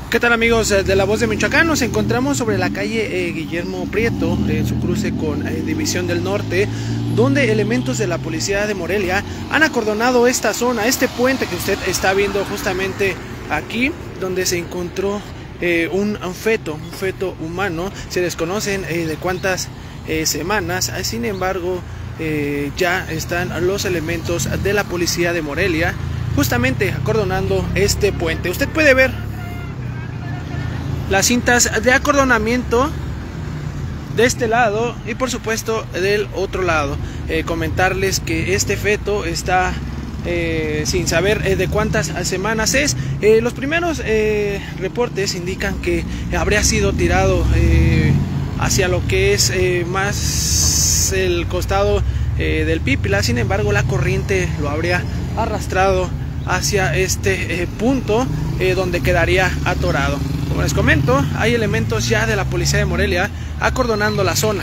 ¿Qué tal, amigos de La Voz de Michoacán? Nos encontramos sobre la calle Guillermo Prieto, en su cruce con División del Norte, donde elementos de la policía de Morelia han acordonado esta zona, este puente que usted está viendo justamente aquí, donde se encontró un feto humano. Se desconocen de cuántas semanas, sin embargo ya están los elementos de la policía de Morelia justamente acordonando este puente. Usted puede ver las cintas de acordonamiento de este lado y por supuesto del otro lado. Comentarles que este feto está sin saber de cuántas semanas es. Los primeros reportes indican que habría sido tirado hacia lo que es más el costado del Pípila. Sin embargo, la corriente lo habría arrastrado hacia este punto donde quedaría atorado. Como les comento, hay elementos ya de la policía de Morelia acordonando la zona.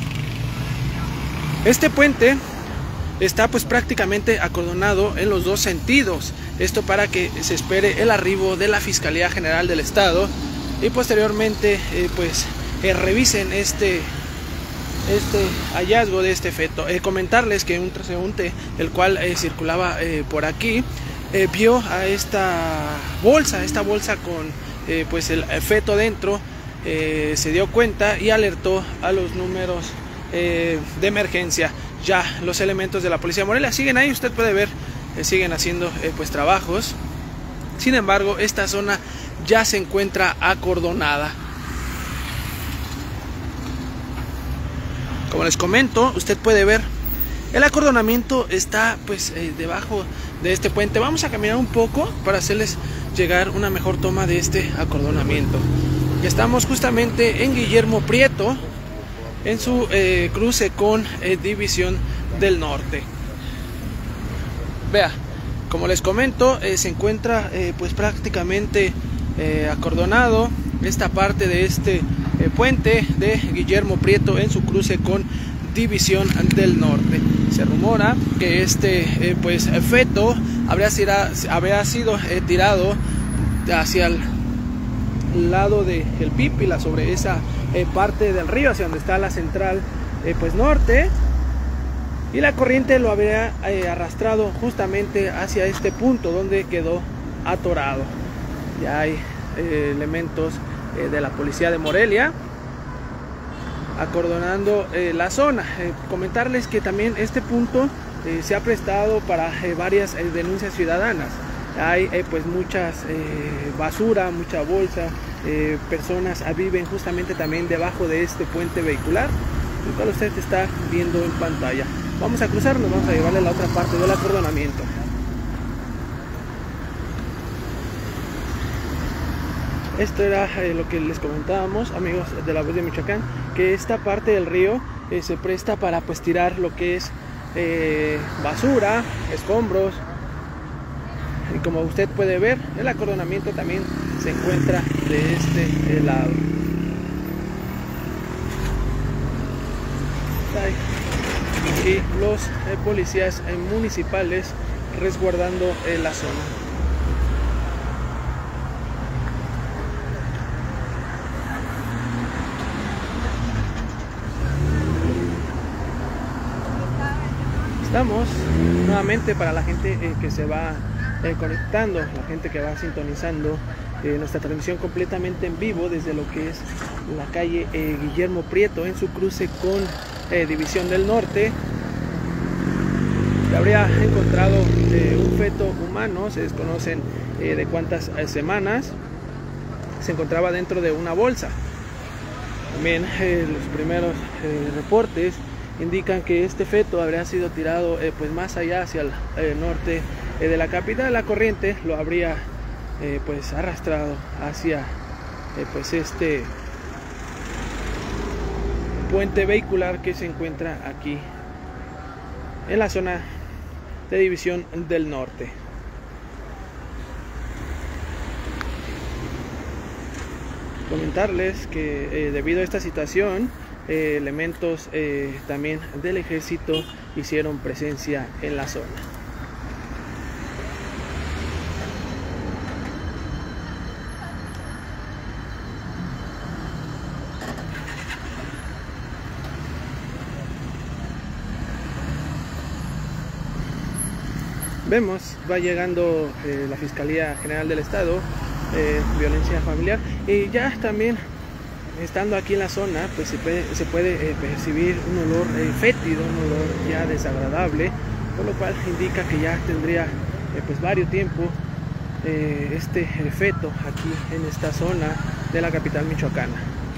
Este puente está pues prácticamente acordonado en los dos sentidos. Esto para que se espere el arribo de la Fiscalía General del Estado y posteriormente revisen este hallazgo de este feto. Comentarles que un transeúnte el cual circulaba por aquí vio a esta bolsa con pues el feto dentro, se dio cuenta y alertó a los números de emergencia. Ya los elementos de la policía de Morelia siguen ahí, usted puede ver, siguen haciendo pues trabajos. Sin embargo, esta zona ya se encuentra acordonada. Como les comento, usted puede ver el acordonamiento está pues debajo de este puente. Vamos a caminar un poco para hacerles llegar una mejor toma de este acordonamiento. Estamos justamente en Guillermo Prieto, en su cruce con División del Norte. Vea, como les comento, se encuentra pues prácticamente acordonado esta parte de este puente de Guillermo Prieto en su cruce con División del Norte. Se rumora que este feto habría sido tirado hacia el lado del Pípila, sobre esa parte del río, hacia donde está la central norte, y la corriente lo habría arrastrado justamente hacia este punto donde quedó atorado. Ya hay elementos de la policía de Morelia acordonando la zona. Comentarles que también este punto se ha prestado para varias denuncias ciudadanas. Hay pues muchas basura, mucha bolsa, personas viven justamente también debajo de este puente vehicular, el cual usted está viendo en pantalla. Vamos a cruzarnos, vamos a llevarle a la otra parte del acordonamiento. Esto era lo que les comentábamos, amigos de La Voz de Michoacán, que esta parte del río se presta para pues tirar lo que es basura, escombros. Y como usted puede ver, el acordonamiento también se encuentra de este lado. Y los policías municipales resguardando la zona. Estamos nuevamente para la gente que se va conectando, la gente que va sintonizando nuestra transmisión completamente en vivo desde lo que es la calle Guillermo Prieto en su cruce con División del Norte. Se habría encontrado un feto humano, se desconocen de cuántas semanas, se encontraba dentro de una bolsa. También los primeros reportes indican que este feto habría sido tirado pues más allá hacia el norte de la capital. La corriente lo habría pues arrastrado hacia pues este puente vehicular que se encuentra aquí en la zona de División del Norte. Comentarles que debido a esta situación, elementos también del ejército hicieron presencia en la zona. Vemos, va llegando la Fiscalía General del Estado, violencia familiar, y ya también estando aquí en la zona, pues se puede percibir un olor fétido, un olor ya desagradable, por lo cual indica que ya tendría pues varios tiempo este feto aquí en esta zona de la capital michoacana.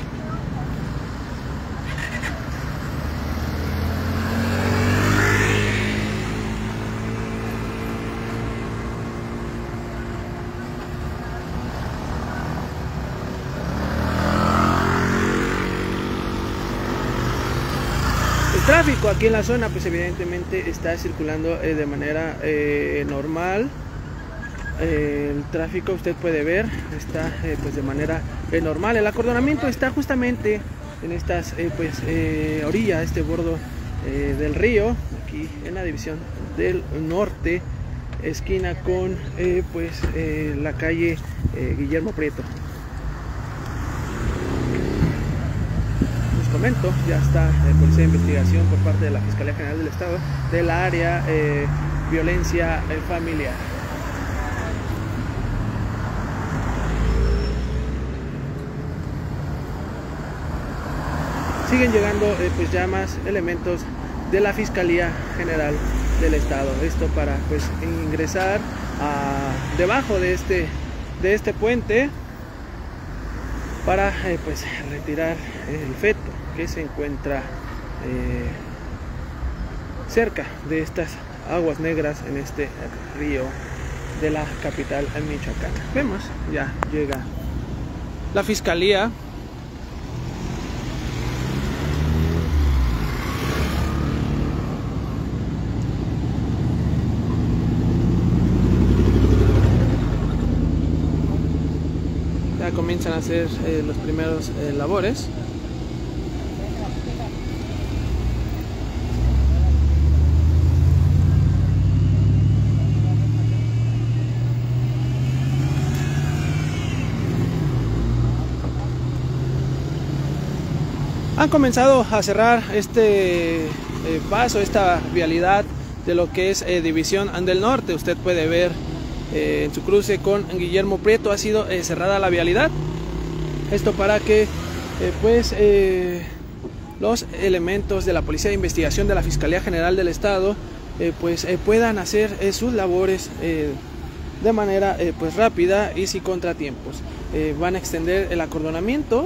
El tráfico aquí en la zona pues evidentemente está circulando de manera normal. El tráfico, usted puede ver, está pues de manera normal. El acordonamiento está justamente en estas orillas, este bordo del río, aquí en la división del norte, esquina con la calle Guillermo Prieto. Comento, ya está policía de investigación por parte de la Fiscalía General del Estado del área violencia familiar. Siguen llegando pues ya más elementos de la Fiscalía General del Estado, esto para pues ingresar debajo de este puente para pues retirar el feto que se encuentra cerca de estas aguas negras en este río de la capital michoacana. Vemos, ya llega la Fiscalía. Ya comienzan a hacer los primeros labores. Han comenzado a cerrar este paso, esta vialidad de lo que es División del Norte. Usted puede ver en su cruce con Guillermo Prieto ha sido cerrada la vialidad. Esto para que los elementos de la Policía de Investigación de la Fiscalía General del Estado puedan hacer sus labores de manera rápida y sin contratiempos. Van a extender el acordonamiento.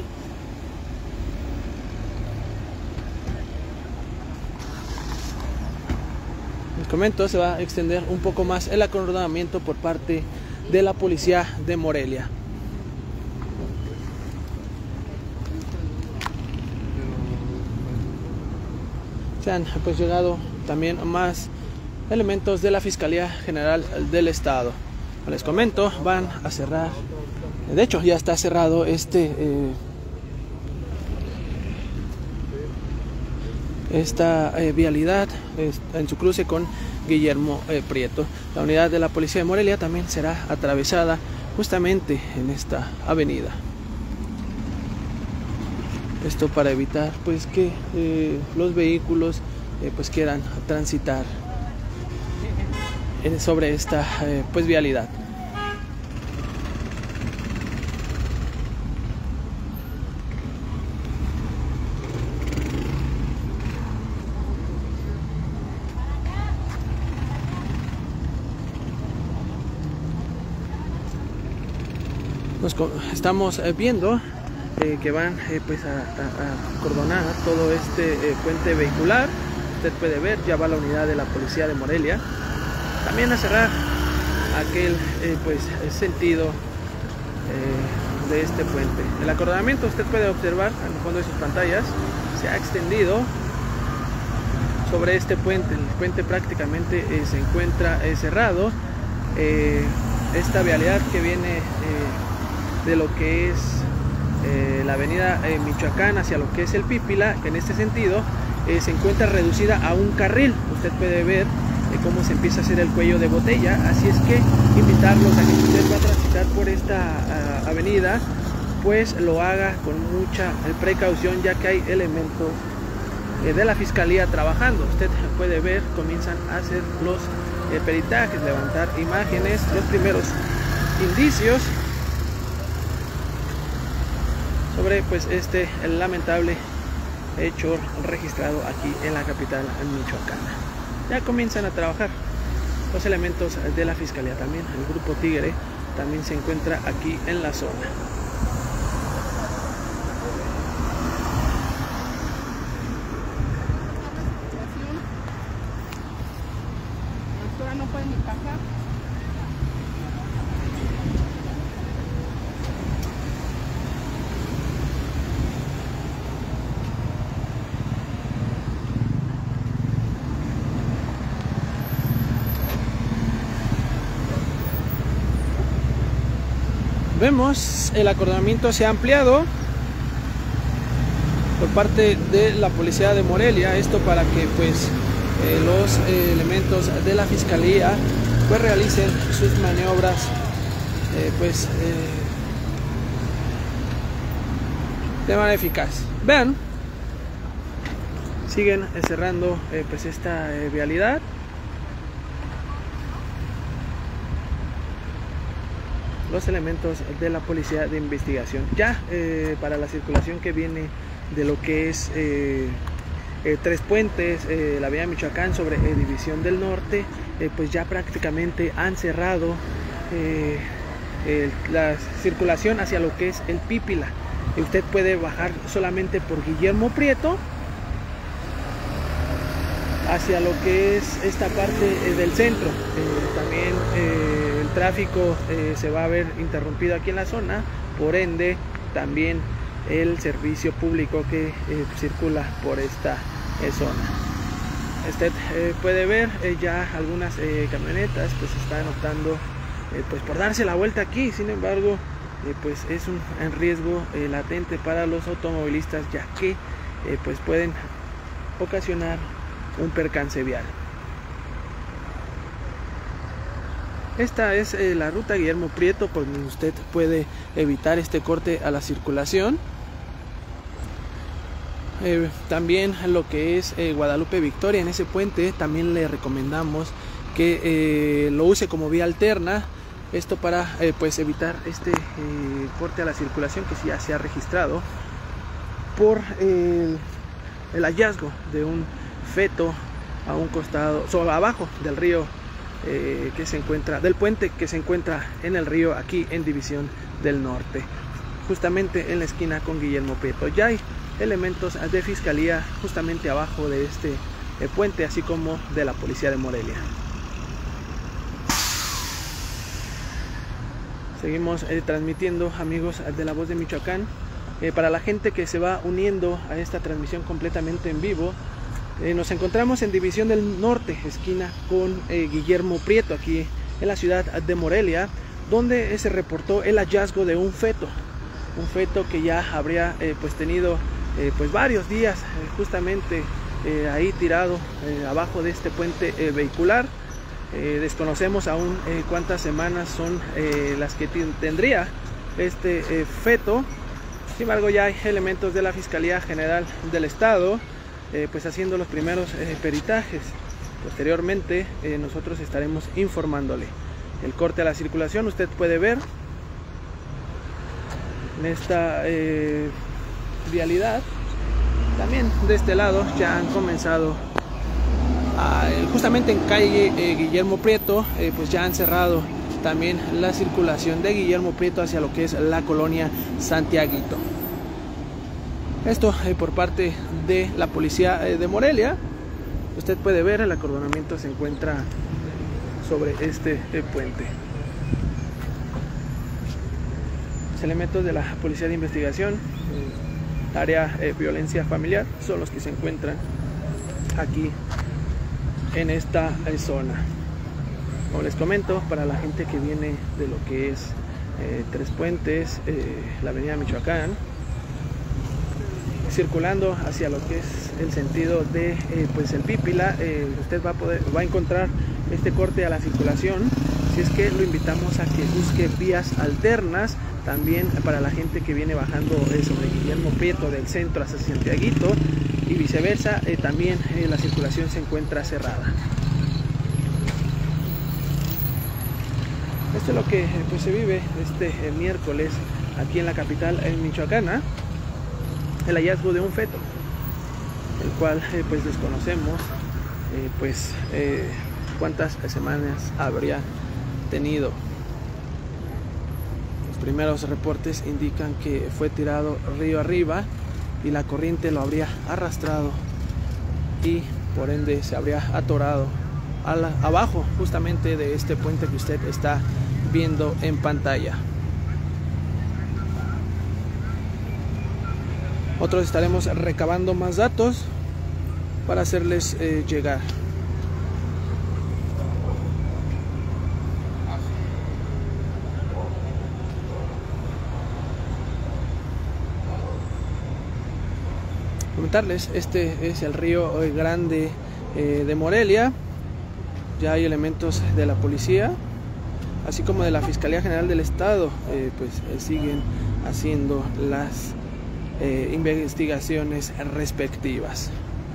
Les comento, se va a extender un poco más el acordonamiento por parte de la Policía de Morelia. Se han llegado también más elementos de la Fiscalía General del Estado. Les comento, van a cerrar, de hecho ya está cerrado esta vialidad en su cruce con Guillermo Prieto. La unidad de la Policía de Morelia también será atravesada justamente en esta avenida. Esto para evitar que los vehículos quieran transitar sobre esta vialidad. Estamos viendo que van a acordonar todo este puente vehicular. Usted puede ver, ya va la unidad de la Policía de Morelia también a cerrar aquel sentido de este puente. El acordonamiento, usted puede observar al fondo de sus pantallas, se ha extendido sobre este puente. El puente prácticamente se encuentra cerrado. Esta vialidad que viene de lo que es la avenida Michoacán hacia lo que es el Pípila, que en este sentido se encuentra reducida a un carril. Usted puede ver cómo se empieza a hacer el cuello de botella, así es que invitarlos a que si usted va a transitar por esta avenida, pues lo haga con mucha precaución, ya que hay elementos de la Fiscalía trabajando. Usted puede ver, comienzan a hacer los peritajes, levantar imágenes, los primeros indicios sobre pues este lamentable hecho registrado aquí en la capital michoacana. Ya comienzan a trabajar los elementos de la fiscalía, también el grupo Tigre también se encuentra aquí en la zona. No pueden ni pasar. Vemos el acordonamiento se ha ampliado por parte de la policía de Morelia, esto para que pues los elementos de la fiscalía pues realicen sus maniobras de manera eficaz. Vean, siguen cerrando pues esta vialidad. Los elementos de la policía de investigación ya para la circulación que viene de lo que es Tres Puentes, la avenida Michoacán sobre División del Norte, pues ya prácticamente han cerrado la circulación hacia lo que es el Pípila. Usted puede bajar solamente por Guillermo Prieto hacia lo que es esta parte del centro. También el tráfico se va a ver interrumpido aquí en la zona, por ende también el servicio público que circula por esta zona. Usted puede ver ya algunas camionetas pues están optando pues por darse la vuelta aquí. Sin embargo, pues es un riesgo latente para los automovilistas, ya que pues pueden ocasionar un percance vial. Esta es la ruta Guillermo Prieto, por donde usted puede evitar este corte a la circulación. También lo que es Guadalupe Victoria, en ese puente también le recomendamos que lo use como vía alterna, esto para pues evitar este corte a la circulación que ya se ha registrado por el hallazgo de un feto a un costado, abajo del río que se encuentra, del puente que se encuentra en el río aquí en División del Norte, justamente en la esquina con Guillermo Prieto. Ya hay elementos de fiscalía justamente abajo de este puente, así como de la policía de Morelia. Seguimos transmitiendo, amigos de La Voz de Michoacán. Para la gente que se va uniendo a esta transmisión completamente en vivo, nos encontramos en División del Norte, esquina con Guillermo Prieto, aquí en la ciudad de Morelia, donde se reportó el hallazgo de un feto que ya habría pues tenido pues varios días justamente ahí tirado abajo de este puente vehicular. Desconocemos aún cuántas semanas son las que tendría este feto. Sin embargo, ya hay elementos de la Fiscalía General del Estado pues haciendo los primeros peritajes. Posteriormente nosotros estaremos informándole. El corte a la circulación usted puede ver en esta vialidad. También de este lado ya han comenzado justamente en calle Guillermo Prieto, pues ya han cerrado también la circulación de Guillermo Prieto hacia lo que es la colonia Santiaguito. Esto por parte de la policía de Morelia. Usted puede ver, el acordonamiento se encuentra sobre este puente. Los elementos de la policía de investigación, área violencia familiar, son los que se encuentran aquí en esta zona. Como les comento, para la gente que viene de lo que es Tres Puentes, la avenida Michoacán, circulando hacia lo que es el sentido de pues el Pípila, usted va a encontrar este corte a la circulación. Si es que lo invitamos a que busque vías alternas. También para la gente que viene bajando sobre Guillermo Prieto del centro hacia Santiaguito y viceversa, también la circulación se encuentra cerrada. Esto es lo que pues se vive este miércoles aquí en la capital michoacana, el hallazgo de un feto, el cual pues desconocemos cuántas semanas habría tenido. Los primeros reportes indican que fue tirado río arriba y la corriente lo habría arrastrado y por ende se habría atorado abajo justamente de este puente que usted está viendo en pantalla. Otros estaremos recabando más datos para hacerles llegar. Comentarles, este es el río Grande de Morelia. Ya hay elementos de la policía, así como de la Fiscalía General del Estado, siguen haciendo las investigaciones respectivas.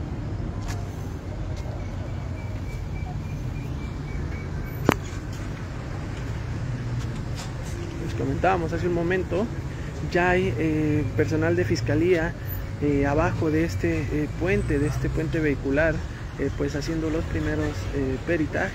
Les comentábamos hace un momento, ya hay personal de fiscalía abajo de este puente vehicular, pues haciendo los primeros peritajes.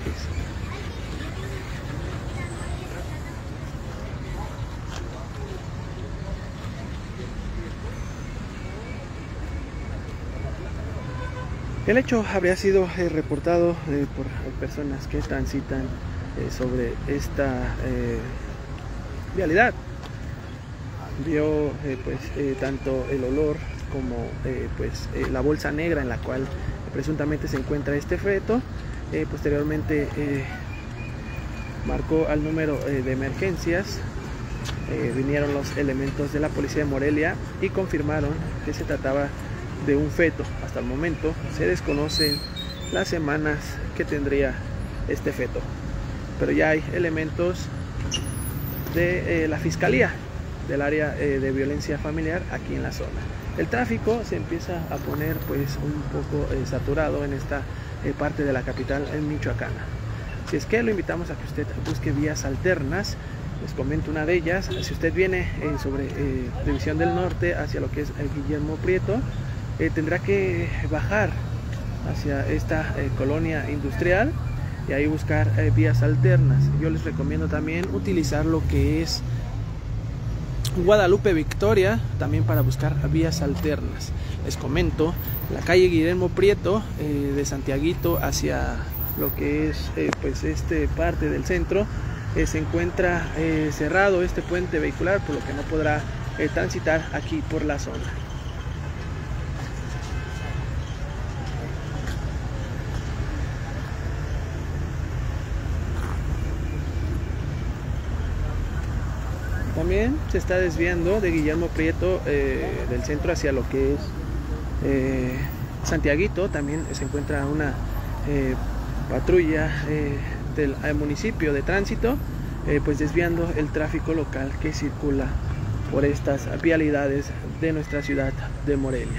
El hecho habría sido reportado por personas que transitan sobre esta vialidad. Vio tanto el olor como la bolsa negra en la cual presuntamente se encuentra este feto. Posteriormente marcó al número de emergencias. Vinieron los elementos de la policía de Morelia y confirmaron que se trataba de un feto. Hasta el momento se desconocen las semanas que tendría este feto, pero ya hay elementos de la fiscalía del área de violencia familiar aquí en la zona. El tráfico se empieza a poner un poco saturado en esta parte de la capital michoacana. Si es que lo invitamos a que usted busque vías alternas. Les comento una de ellas. Si usted viene sobre División del Norte hacia lo que es Guillermo Prieto, tendrá que bajar hacia esta colonia industrial y ahí buscar vías alternas. Yo les recomiendo también utilizar lo que es Guadalupe Victoria también para buscar vías alternas. Les comento, la calle Guillermo Prieto de Santiaguito hacia lo que es parte del centro, se encuentra cerrado este puente vehicular, por lo que no podrá transitar aquí por la zona. También se está desviando de Guillermo Prieto del centro hacia lo que es Santiaguito. También se encuentra una patrulla del municipio de tránsito, desviando el tráfico local que circula por estas vialidades de nuestra ciudad de Morelia.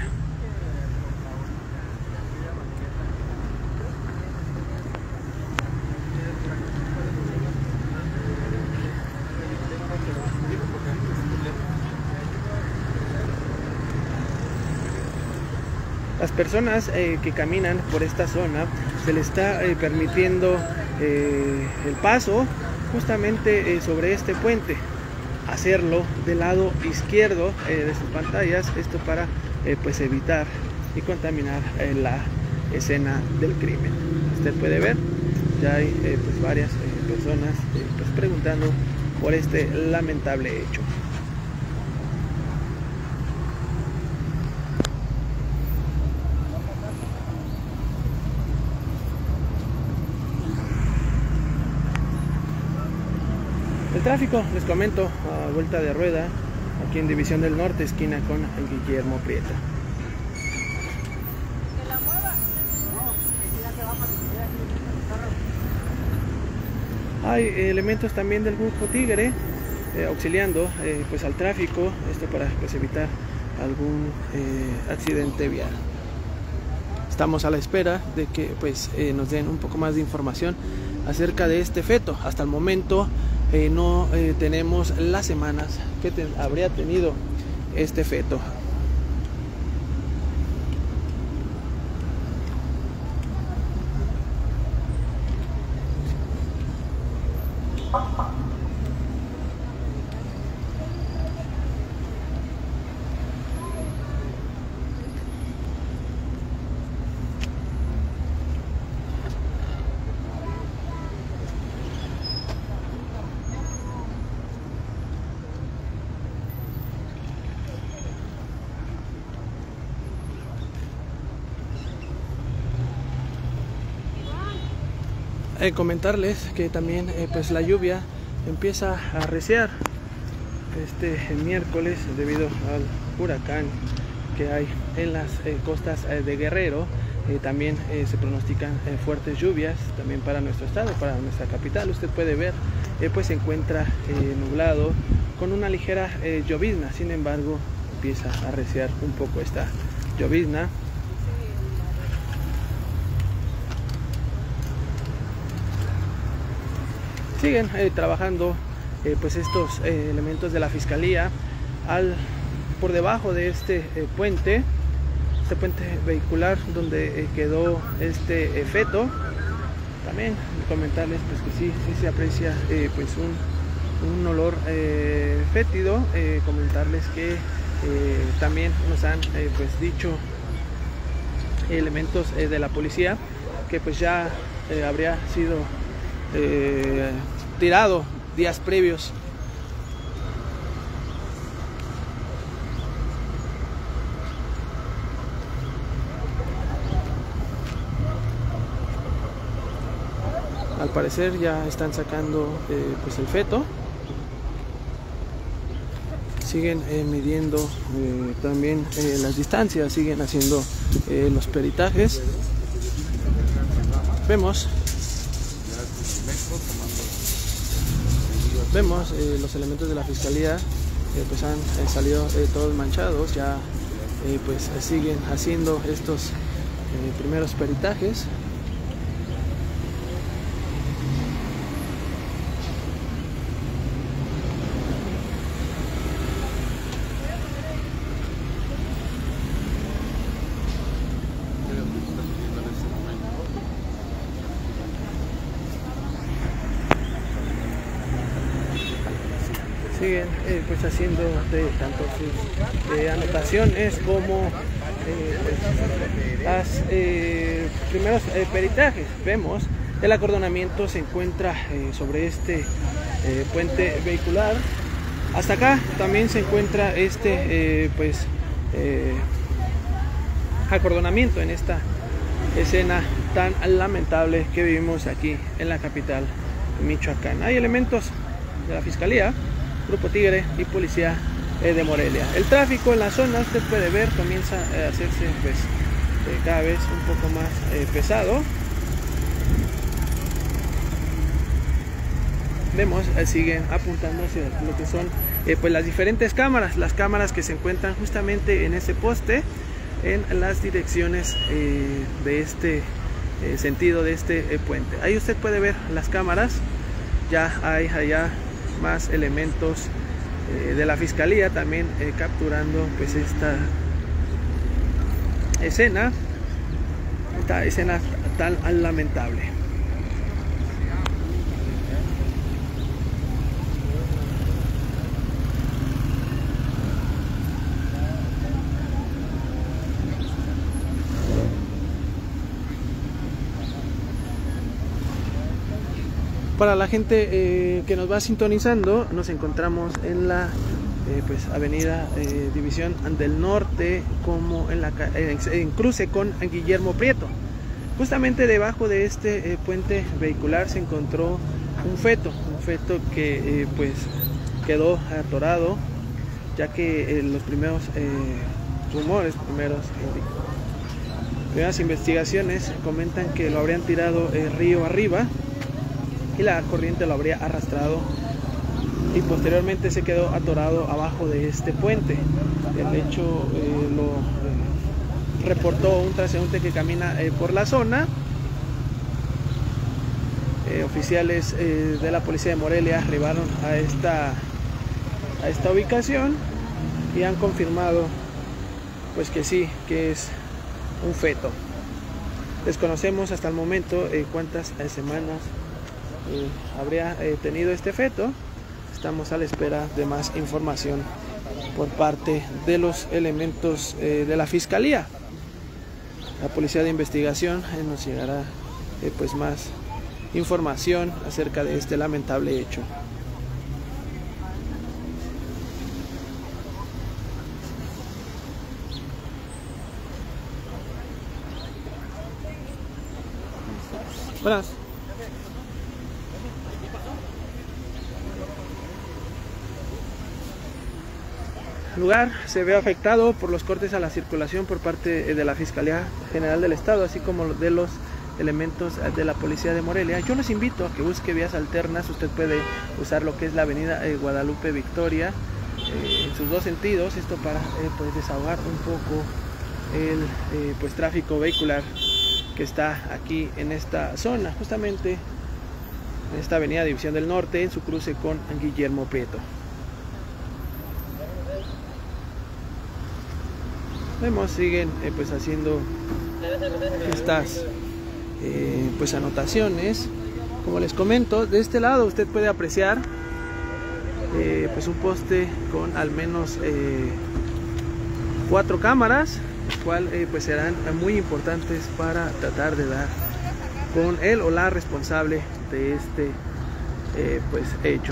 Las personas que caminan por esta zona se les está permitiendo el paso justamente sobre este puente. Hacerlo del lado izquierdo de sus pantallas, esto para evitar y contaminar la escena del crimen. Usted puede ver, ya hay varias personas preguntando por este lamentable hecho. El tráfico, les comento, a vuelta de rueda, aquí en División del Norte, esquina con el Guillermo Prieto. Hay elementos también del grupo Tigre auxiliando al tráfico, esto para evitar algún accidente vial. Estamos a la espera de que nos den un poco más de información acerca de este feto. Hasta el momento no tenemos las semanas que habría tenido este feto. Comentarles que también pues la lluvia empieza a arreciar este miércoles debido al huracán que hay en las costas de Guerrero. También se pronostican fuertes lluvias también para nuestro estado, para nuestra capital. Usted puede ver pues se encuentra nublado con una ligera llovizna. Sin embargo, empieza a arreciar un poco esta llovizna. Siguen trabajando pues estos elementos de la fiscalía por debajo de este puente vehicular donde quedó este feto. También comentarles pues que sí se aprecia pues un olor fétido. Comentarles que también nos han pues dicho elementos de la policía que pues ya habría sido tirado días previos. Al parecer ya están sacando pues el feto. Siguen midiendo también las distancias, siguen haciendo los peritajes. Vemos los elementos de la fiscalía pues han salido todos manchados. Ya pues siguen haciendo estos primeros peritajes. Siguen pues haciendo tanto sus anotaciones como pues, las primeros peritajes. Vemos el acordonamiento se encuentra sobre este puente vehicular. Hasta acá también se encuentra este acordonamiento en esta escena tan lamentable que vivimos aquí en la capital Michoacán. Hay elementos de la fiscalía, Grupo Tigre y Policía de Morelia. El tráfico en la zona, usted puede ver, comienza a hacerse pues cada vez un poco más pesado. Vemos, siguen apuntando hacia lo que son pues las diferentes cámaras, las cámaras que se encuentran justamente en ese poste, en las direcciones de este sentido de este puente. Ahí usted puede ver las cámaras. Ya hay allá más elementos de la fiscalía también capturando pues esta escena tan lamentable. Para la gente que nos va sintonizando, nos encontramos en la pues avenida División del Norte, como en cruce con Guillermo Prieto. Justamente debajo de este puente vehicular se encontró un feto que pues quedó atorado, ya que los primeros primeras investigaciones comentan que lo habrían tirado río arriba y la corriente lo habría arrastrado y posteriormente se quedó atorado abajo de este puente. El hecho lo reportó un transeúnte que camina por la zona. oficiales de la policía de Morelia arribaron a esta ubicación y han confirmado pues que sí, que es un feto. Desconocemos hasta el momento cuántas semanas habría tenido este feto. Estamos a la espera de más información por parte de los elementos de la Fiscalía. La Policía de Investigación nos llegará pues más información acerca de este lamentable hecho. Buenas. El lugar se ve afectado por los cortes a la circulación por parte de la Fiscalía General del Estado, así como de los elementos de la Policía de Morelia. Yo los invito a que busque vías alternas. Usted puede usar lo que es la avenida Guadalupe Victoria en sus dos sentidos, esto para pues desahogar un poco el pues tráfico vehicular que está aquí en esta zona, justamente en esta avenida División del Norte, en su cruce con Guillermo Prieto. Vemos, siguen pues haciendo estas pues anotaciones. Como les comento, de este lado usted puede apreciar pues un poste con al menos 4 cámaras, las cuales pues serán muy importantes para tratar de dar con él o la responsable de este pues hecho.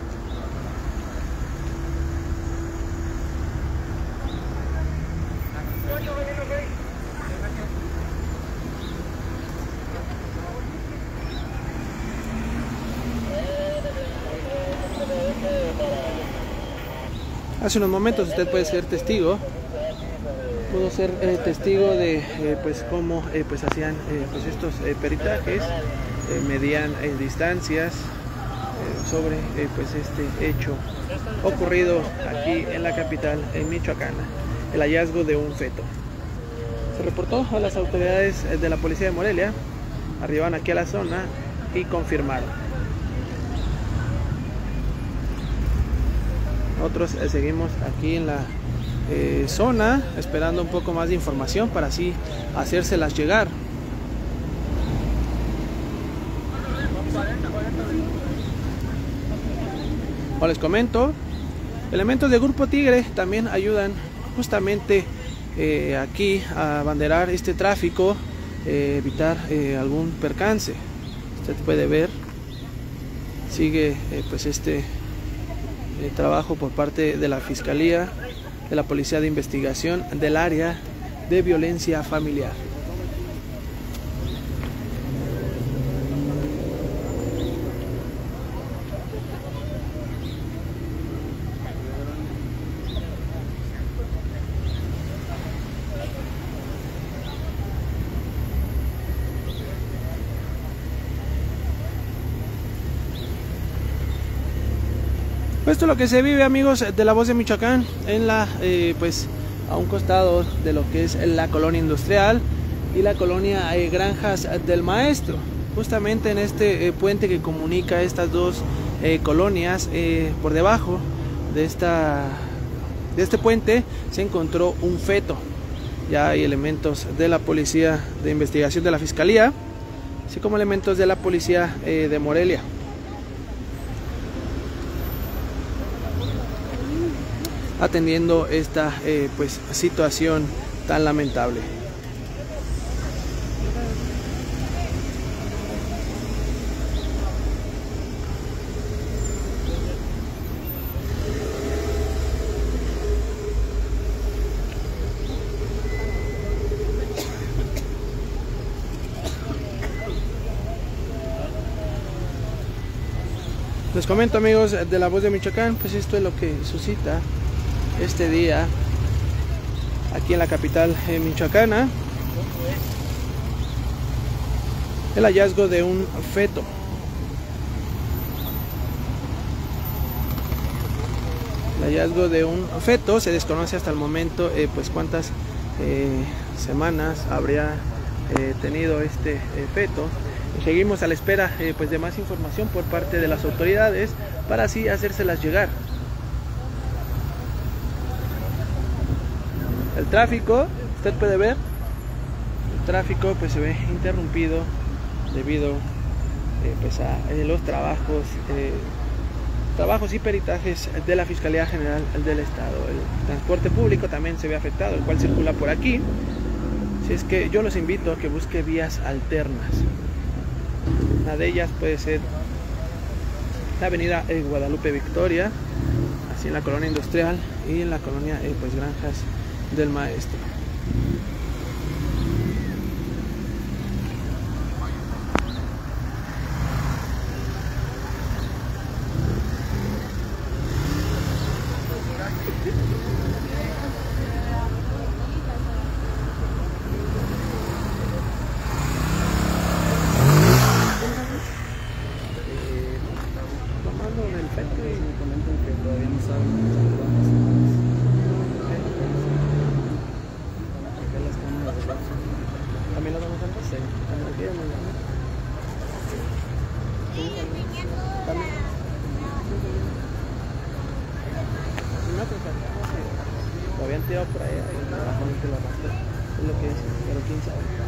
Hace unos momentos usted puede ser testigo, pudo ser testigo de pues cómo pues hacían pues estos peritajes, medían distancias sobre pues este hecho ocurrido aquí en la capital michoacana, el hallazgo de un feto. Se reportó a las autoridades de la Policía de Morelia, arribaron aquí a la zona y confirmaron. Nosotros seguimos aquí en la zona esperando un poco más de información para así hacérselas llegar. Como les comento, elementos del Grupo Tigre también ayudan justamente aquí a abanderar este tráfico, evitar algún percance. Usted puede ver, sigue pues este trabajo por parte de la Fiscalía, de la Policía de Investigación del área de violencia familiar. Esto es lo que se vive, amigos de La Voz de Michoacán, en la pues a un costado de lo que es la colonia industrial y la colonia Granjas del Maestro. Justamente en este puente que comunica estas dos colonias, por debajo de este puente se encontró un feto. Ya hay elementos de la Policía de Investigación de la Fiscalía, así como elementos de la Policía de Morelia, atendiendo esta pues situación tan lamentable. Les comento, amigos de La Voz de Michoacán, pues esto es lo que suscita este día aquí en la capital michoacana, el hallazgo de un feto. El hallazgo de un feto, se desconoce hasta el momento pues cuántas semanas habría tenido este feto. Seguimos a la espera pues de más información por parte de las autoridades para así hacérselas llegar. El tráfico, usted puede ver, el tráfico pues se ve interrumpido debido pues a los trabajos y peritajes de la Fiscalía General del Estado. El transporte público también se ve afectado, el cual circula por aquí. Así es que yo los invito a que busque vías alternas. Una de ellas puede ser la avenida Guadalupe Victoria, así en la colonia industrial y en la colonia pues Granjas del Maestro. También lo vamos a hacer. Lo habían tirado por ahí, es lo que es, pero quién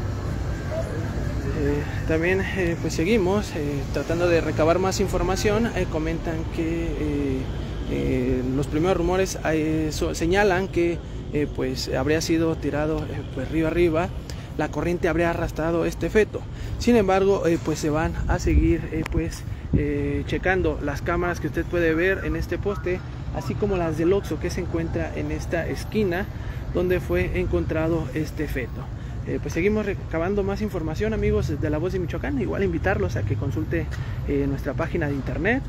sabe. También pues seguimos tratando de recabar más información. Comentan que los primeros rumores señalan que pues habría sido tirado pues río arriba, la corriente habría arrastrado este feto. Sin embargo pues se van a seguir checando las cámaras que usted puede ver en este poste, así como las del Oxxo que se encuentra en esta esquina donde fue encontrado este feto. Pues seguimos recabando más información, amigos de La Voz de Michoacán. Igual invitarlos a que consulte nuestra página de internet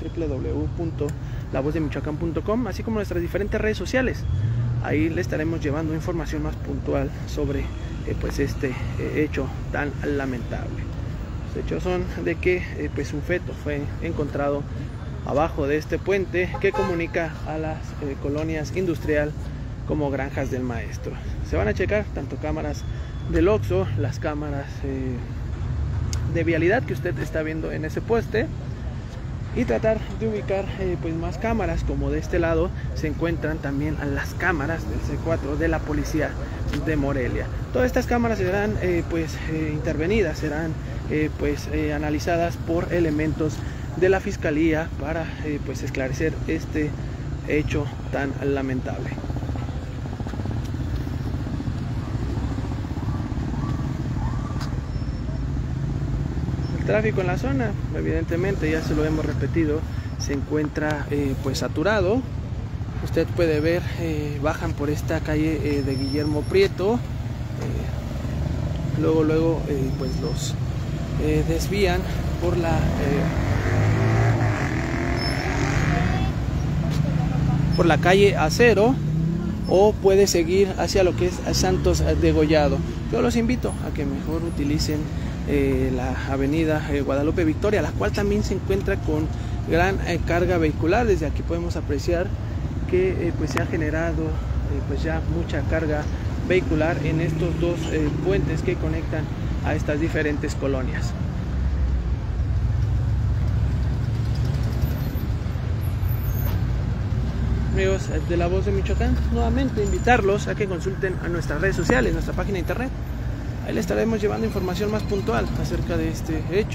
www.lavozdemichoacán.com, así como nuestras diferentes redes sociales. Ahí le estaremos llevando información más puntual sobre pues este hecho tan lamentable. Los hechos son de que pues un feto fue encontrado abajo de este puente que comunica a las colonias industrial como Granjas del Maestro. Se van a checar tanto cámaras del Oxxo, las cámaras de vialidad que usted está viendo en ese poste, y tratar de ubicar pues más cámaras, como de este lado se encuentran también las cámaras del C4 de la policía de Morelia. Todas estas cámaras serán intervenidas, serán analizadas por elementos de la fiscalía para pues esclarecer este hecho tan lamentable. El tráfico en la zona, evidentemente, ya se lo hemos repetido, se encuentra pues saturado. Usted puede ver, bajan por esta calle de Guillermo Prieto, luego pues los desvían por la calle Acero, o puede seguir hacia lo que es Santos Degollado. Yo los invito a que mejor utilicen la avenida Guadalupe Victoria, la cual también se encuentra con gran carga vehicular. Desde aquí podemos apreciar que pues se ha generado pues ya mucha carga vehicular en estos dos puentes que conectan a estas diferentes colonias. Amigos de La Voz de Michoacán, nuevamente invitarlos a que consulten a nuestras redes sociales, nuestra página de internet. Ahí les estaremos llevando información más puntual acerca de este hecho.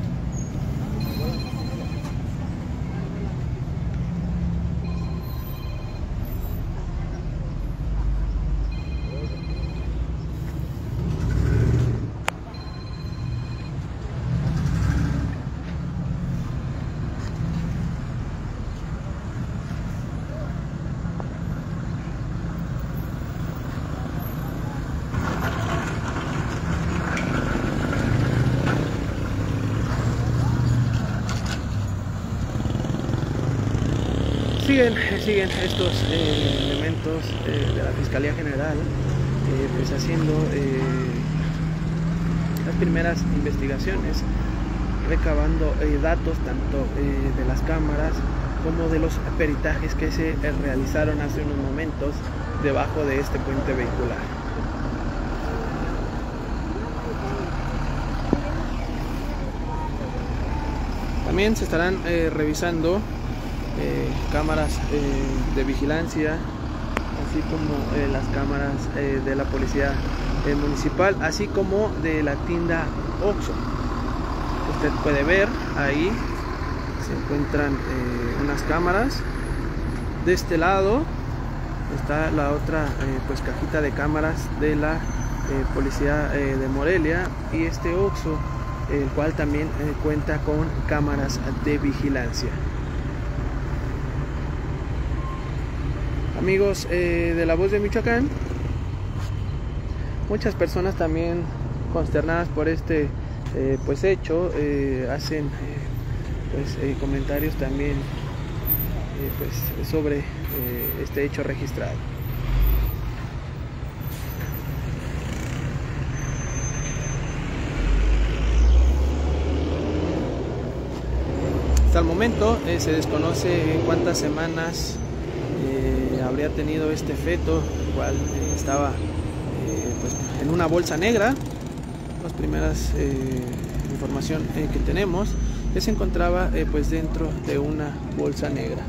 Siguen estos elementos de la Fiscalía General pues haciendo las primeras investigaciones, recabando datos tanto de las cámaras como de los peritajes que se realizaron hace unos momentos debajo de este puente vehicular. También se estarán revisando cámaras de vigilancia, así como las cámaras de la policía municipal, así como de la tienda Oxxo. Usted puede ver ahí se encuentran unas cámaras. De este lado está la otra pues cajita de cámaras de la policía de Morelia, y este Oxxo, el cual también cuenta con cámaras de vigilancia. Amigos de La Voz de Michoacán, muchas personas también consternadas por este pues hecho hacen pues comentarios también pues sobre este hecho registrado. Hasta el momento se desconoce cuántas semanas habría tenido este feto, el cual estaba pues en una bolsa negra. Las primeras información que tenemos, que se encontraba pues dentro de una bolsa negra.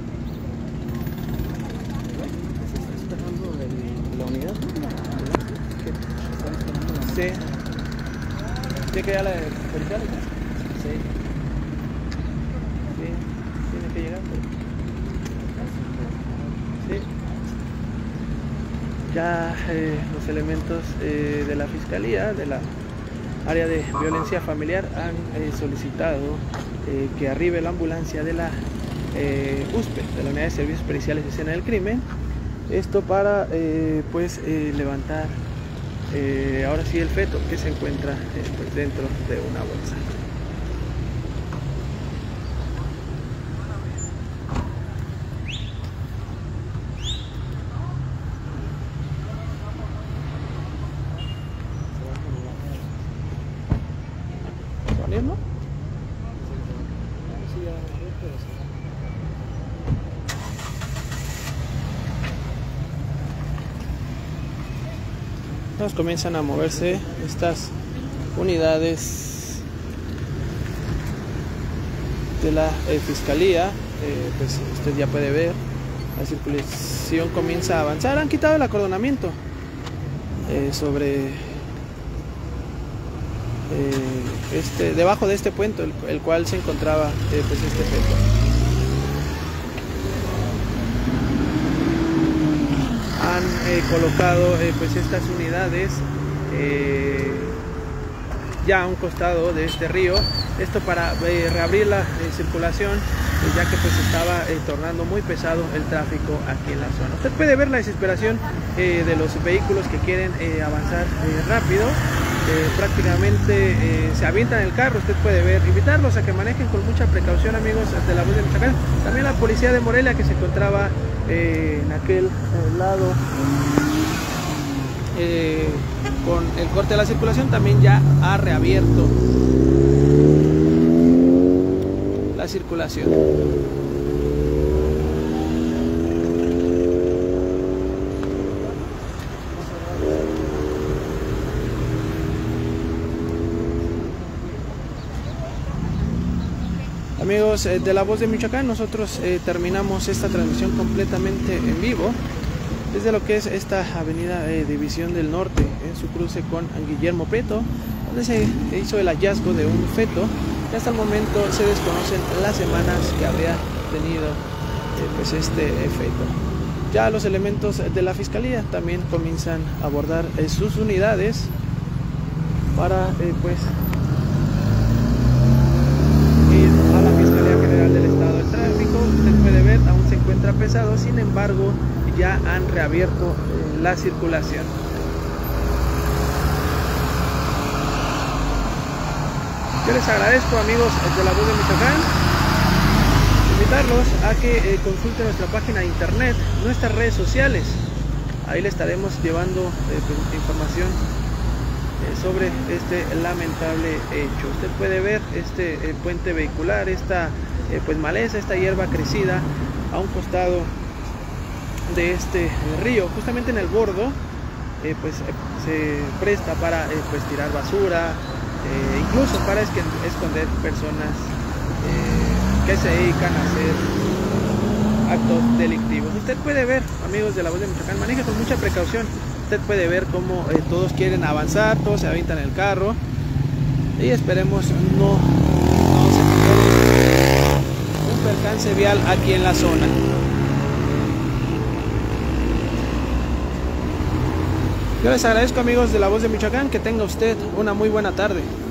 ¿La unidad? Sí. ¿Tiene que llegar la policía? Sí. Sí, tiene que llegar. Sí. Ya los elementos de la Fiscalía, de la área de violencia familiar, han solicitado que arribe la ambulancia de la USPE, de la Unidad de Servicios Periciales de Escena del Crimen. Esto para pues levantar ahora sí el feto que se encuentra pues dentro de una bolsa. ¿No? Nos comienzan a moverse estas unidades de la Fiscalía. Pues usted ya puede ver, la circulación comienza a avanzar. Han quitado el acordonamiento sobre debajo de este puente, el cual se encontraba pues este feto. Han colocado pues estas unidades ya a un costado de este río, esto para reabrir la circulación, ya que pues estaba tornando muy pesado el tráfico aquí en la zona. Usted puede ver la desesperación de los vehículos que quieren avanzar rápido. Prácticamente se avientan el carro. Usted puede ver, invitarlos a que manejen con mucha precaución, amigos de La Voz de Michoacán. También la policía de Morelia, que se encontraba en aquel lado con el corte de la circulación, también ya ha reabierto la circulación. Amigos de La Voz de Michoacán, nosotros terminamos esta transmisión completamente en vivo desde lo que es esta avenida División del Norte, en su cruce con Guillermo Prieto, donde se hizo el hallazgo de un feto, y hasta el momento se desconocen las semanas que habría tenido pues este feto. Ya los elementos de la Fiscalía también comienzan a abordar sus unidades para pues a la Fiscalía General del Estado. El tráfico, usted puede ver, aún se encuentra pesado, sin embargo ya han reabierto la circulación. Yo les agradezco, amigos de La Voz de Michoacán, invitarlos a que consulten nuestra página de internet, nuestras redes sociales. Ahí le estaremos llevando información sobre este lamentable hecho. Usted puede ver este puente vehicular, esta pues maleza, esta hierba crecida a un costado de este río, justamente en el bordo. Pues se presta para pues tirar basura, incluso para esconder personas que se dedican a hacer actos delictivos. Usted puede ver, amigos de La Voz de Michoacán, maneje con mucha precaución. Usted puede ver cómo todos quieren avanzar, todos se avientan el carro, y esperemos no se genere un percance vial aquí en la zona. Yo les agradezco, amigos de La Voz de Michoacán, que tenga usted una muy buena tarde.